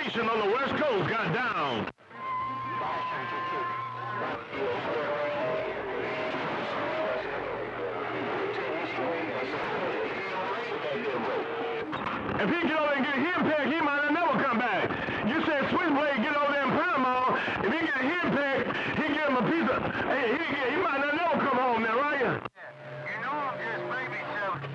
nation on the West Coast got down. If he get over and get him pegged, he might not never come back. You said Switchblade get over there in Panama. If he get him pegged, he give him a piece of. He might not never come home there, right? You know I'm just baby selling.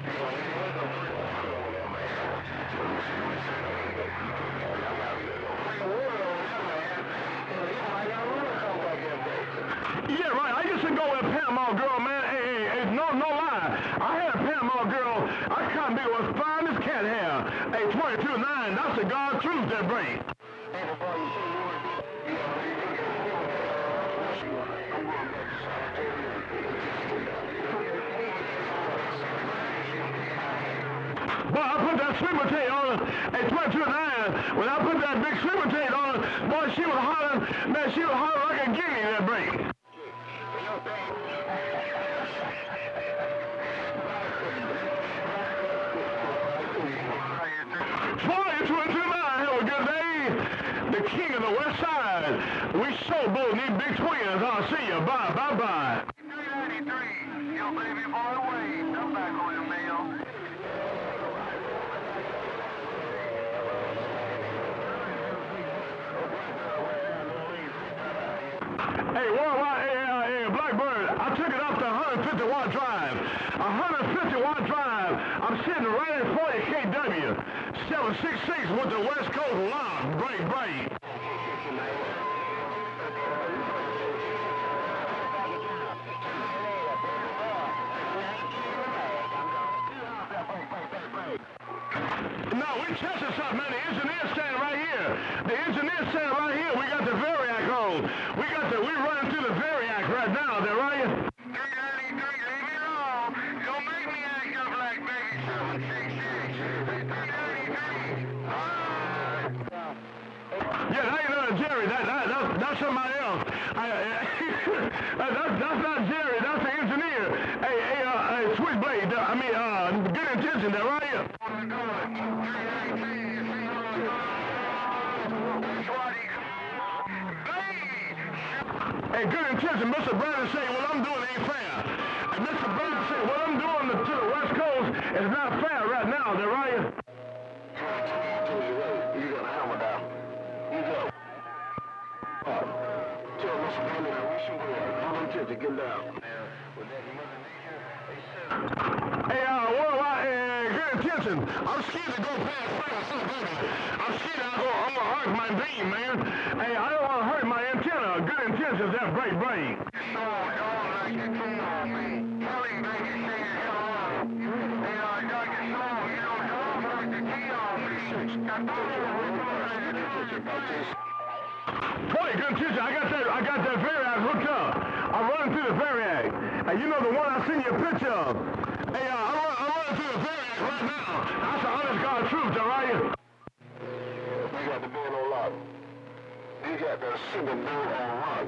Yeah, right. I used to go with a Panama girl, man. Hey, no lie. I had a Panama girl. I can't be was fine as cat hair. Hey, 22.9. That's the God truth that brings. Boy, I put that sweet potato on her at 22.9. When I put that big sweet potato on her, boy, she was hollering, man, she was hollering like a guinea that break. Have a good day. The king of the west side. We so both need big twins. I'll see you. Bye, bye, bye. 393. Your baby boy Wade. Come back on the mail. Hey, worldwide, Blackbird, I took it up to 150 Watt Drive. 150 Watt Drive. I'm sitting right at 40 KW. 766 with the West Coast lock. Break. No, we testing something, man. The engineer's standing right here. The engineer's standing right here. We got the Variac on. We running through the Variac right now. They're right here. 393, leave me alone. Don't make me act up like baby 766. 393. Yeah, that ain't nothing Jerry. That's somebody else. That's not Jerry. That's the engineer. Hey, Switchblade. Good intention. They're right here. Hey, good intention. Mr. Brandon say what I'm doing ain't fair. And Mr. Brandon say what I'm doing to the West Coast is not fair right now. They're right here. You got a hammer down. You go. Tell Mr. Brandon I wish him well. All them kids to get down. Hey, worldwide, good intention. I'm scared to go past fast, baby. I'm scared I'm gonna hurt my beam, man. Hey, I don't want to hurt my antenna. Good intentions, that break. Boy, good intention. I got that Variac hooked up. I'm running through the Variac. Hey, you know the one I seen you a picture of. Hey, I'm running through the Variac right now. That's the honest God truth, all right? You got the man on lock. You got the single man on lock.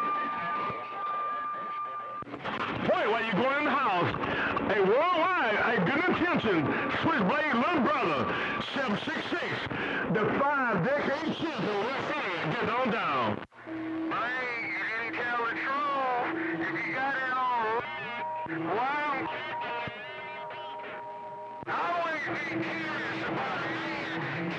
Boy, why you going in the house? Hey, worldwide, hey, good intention. Switchblade, little brother, 766. The 5-decade shift in West End. Get on down. Man, you didn't tell the truth. If you got it on, wow. I always be curious about it.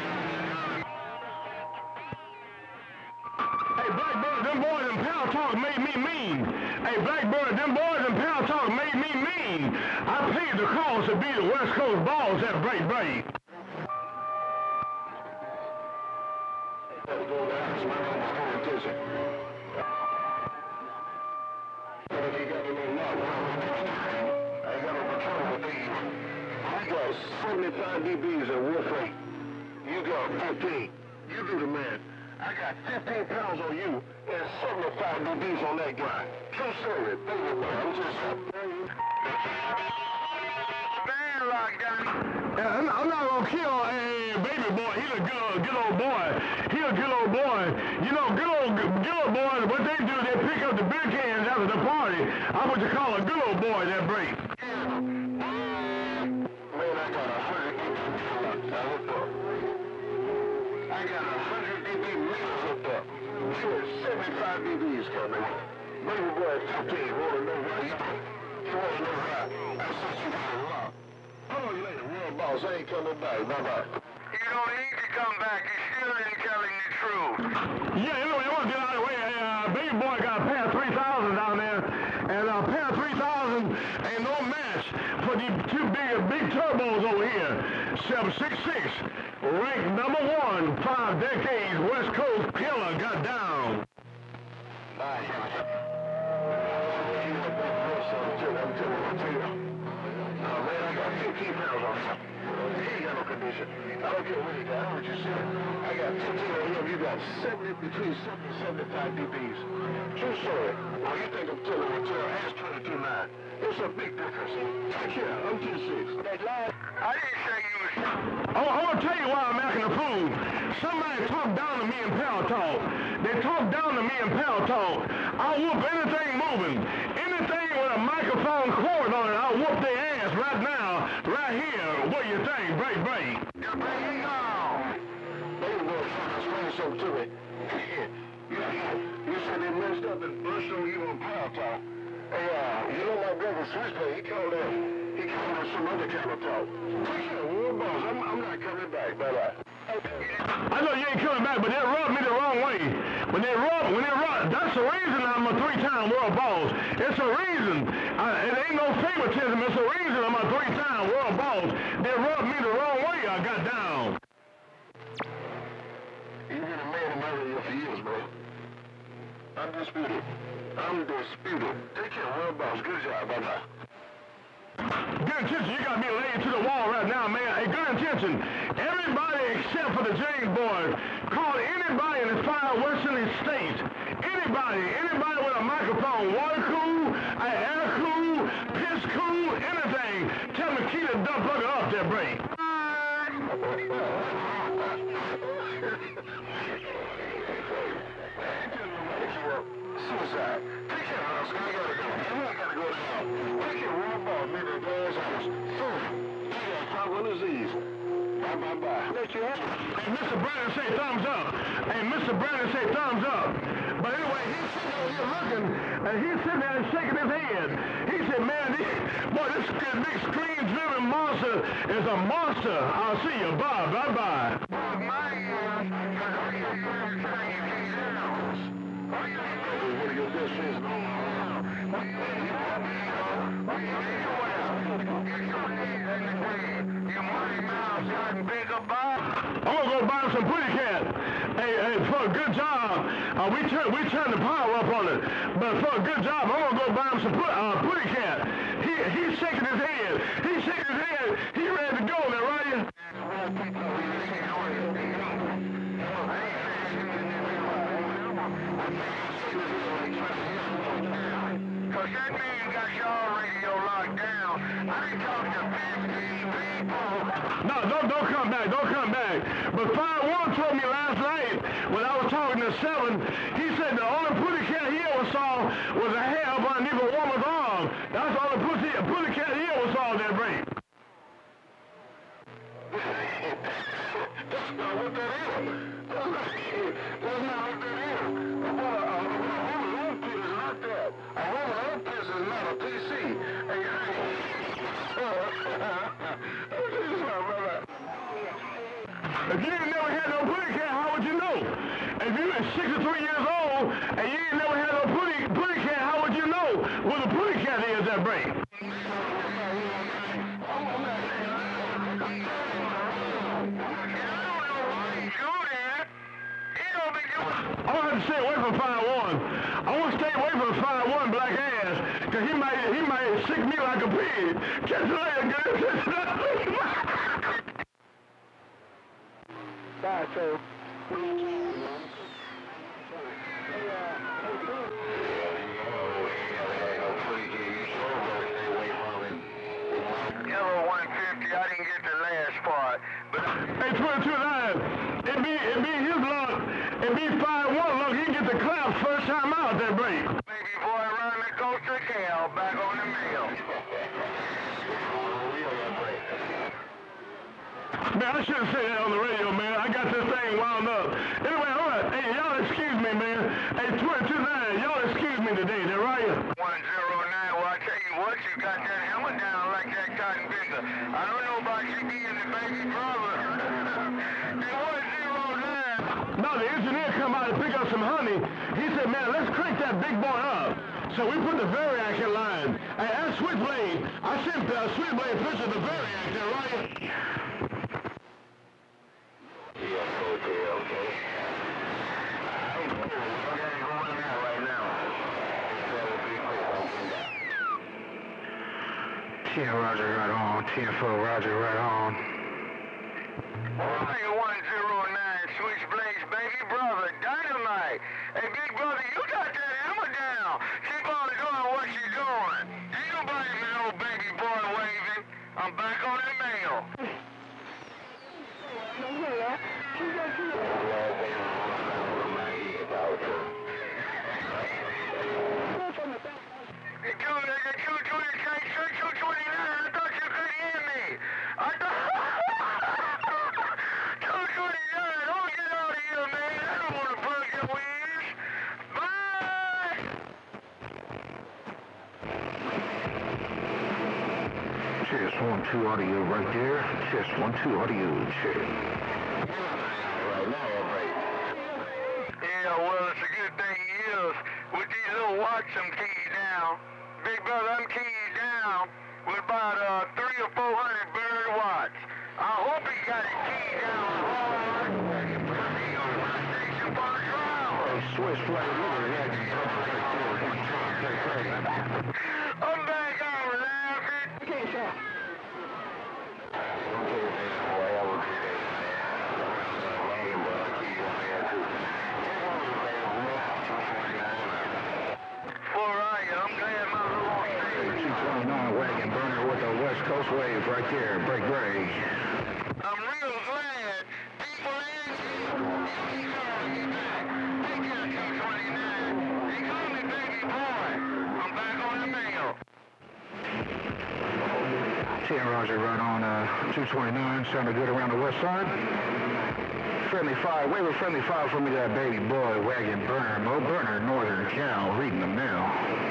Hey, Blackbird, them boys in Power Talk made me mean. Hey, Blackbird, them boys in Power Talk made me mean. I paid the cost to be the West Coast boss at break. I got a return with these. I got 75 dBs in wolf rate. You got 14. You do the math. I got 15 pounds on you and 75 dBs on that guy. True story. I'm just man locked down. Yeah, I'm not gonna kill a baby boy. He's a good old boy. He's a good old boy. You know, good old boys, what they do, they pick up the beer cans after the party. I'm what you call a good old boy that breaks. Man, I got 100. I got 100 dB meters up there. You had 75 dBs coming. Baby boy at 15, wanna know why you wanna know why. That's what you wanna know. Hold on, you later, World Boss, I ain't coming back. Bye-bye. You don't need to come back. You still ain't telling the truth. Yeah, anyway, I want to get out of the way. Baby boy got a pair of 3,000 down there, and a pair of 3,000 ain't no match for the two big turbos over here. 766, ranked number 1, 5 decades, West Coast killer, got down. Bye. I'm telling you. Man, I got 15 pounds on you. He ain't got no condition. I don't care what you got. I know what you said. I got 15 on him. You got 70, between 70 and 75 dBs. True story. Well, you think I'm telling you, ask 22.9. It's a big difference. Yeah, I'm 2.6. That last, I didn't say you was... I want to tell you why I'm acting a fool. Somebody talked down to me in Power Talk. They talked down to me in Power Talk. I'll whoop anything moving. Anything with a microphone cord on it, I'll whoop their ass right now, right here. What do you think? Break. You're breaking on. Baby boy, trying to explain something to me. You said they messed up and brushed on you on Power Talk. Hey, you know my brother Switchblade, he called us some other kind of talk. World Boss, I'm not coming back, bye-bye. I know you ain't coming back, but they rubbed me the wrong way. When they rub, that's the reason I'm a 3-time world boss. It's a reason. It ain't no favoritism. It's a reason I'm a 3-time world boss. They rubbed me the wrong way. I got down. You've been a man of my radio for years, bro. Undisputed. Take care, World Boss. Good job, bye-bye. Good intention. You got me laid to the wall right now, man. Hey, good intention. Everybody except for the James boys. Call anybody in the 5 western states. Anybody with a microphone. Water cool, air cool, piss cool, anything. Tell me keep the dump plug up there, break. Suicide. Take care, House. I gotta go now. Take care, World Boss. Meet at Dad's house. You got tropical disease. Bye. Let you have it. Hey, Mr. Brandon say thumbs up. But anyway, he's sitting over here looking, and he's sitting there and shaking his head. He said, man, this big screen-driven monster is a monster. I'll see you. Bye. One of your best friends. I'm gonna go buy him some Putty Cat. Hey, for a good job, we turned the power up on it. But for a good job, I'm gonna go buy him some Putty Cat. He's shaking his head. He's ready to go there, right? Cause that man got your radio locked down. I ain't talking to 15 people. No, don't come back. But 5-1 told me last night when I was talking to 7, he said the only Putty Cat he ever saw was a hair up underneath a woman's arm. That's the only Putty Cat he ever saw that break. That's not what that is. That's not what that is. A woman armpit is not that. A woman armpit is not a PC. If you ain't never had no Putty Cat, how would you know? If you are 63 years old and you ain't never had no Putty Cat, how would you know what a Putty Cat is that break? I'm gonna have to stay away from 5-1. I want to stay away from 5-1 black ass, cause he might sick me like a pig. Catch you later, good. Bye, Joe. Yellow 150, I didn't get the last part. But Hey, 22-9, it be his luck. It be 5-1 luck. He get the clap first time out that break. baby boy around the coast of hell, back on the mill. Man, I shouldn't say that on the radio, man. I got this thing wound up. Anyway, all right. Hey, y'all excuse me, man. Hey, 22-9, y'all excuse me today. Is that right? 109, well, I tell you what, you got that hammer down like that cotton picker. I don't know about you being the baby brother. Hey, 109. No, the engineer come out and pick up some honey. He said, man, let's crank that big boy up. So we put the Variac in line. Hey, that's Switchblade. I sent Switchblade picture of the Variac there, right? Okay. Roger, right on. 10-4, Roger, right on. Hey, 109, Switchblade's baby brother, Dynamite. Hey, big brother, you got that hammer down. Keep on doing what you're doing. Ain't nobody but no baby boy waving. I'm back on the mail. Test 1-2 audio right there. Test 1-2 audio check. Yeah, well, it's a good thing he is. With these little watch, I'm keyed down. Big brother, I'm keyed down with about 300 or 400 bird watts. I hope he got it keyed down hard. Switchblade, look at that. I'm back on laughing. Wagon burner with a West Coast wave right there, break. I'm real glad people ain't Take care, 229. They call me baby boy. I'm back on the mail. 10 Roger, right on 229, sounded good around the west side. Friendly fire, wave a friendly fire for me, that baby boy, wagon burner, Mo Burner, Northern Cal, reading the mail.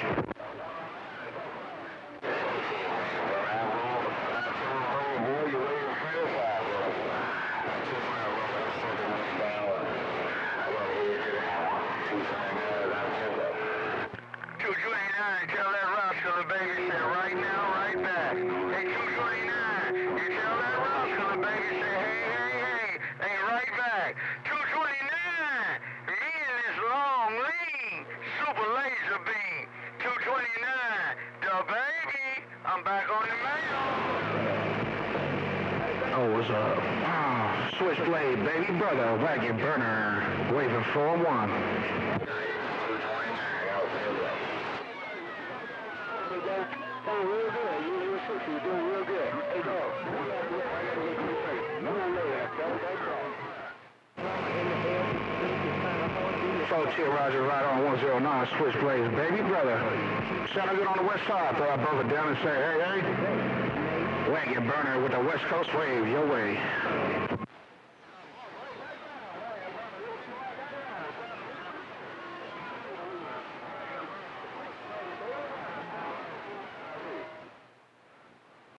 Tell that rascal the baby say right now, right back. Hey, 229, you tell that rascal the baby say hey, hey, right back. 229, me and this long, lean, super laser beam. 229, the baby, I'm back on the mail. Oh, what's up? Oh, Switchblade, baby brother, wagon burner, waving 4-1. You're doing real good. Hey, dog. Roger, right on 109, Switchblade, baby brother. Sounded good on the west side. Throw our brother down and say, hey. Wagon burner with the West Coast wave, your way.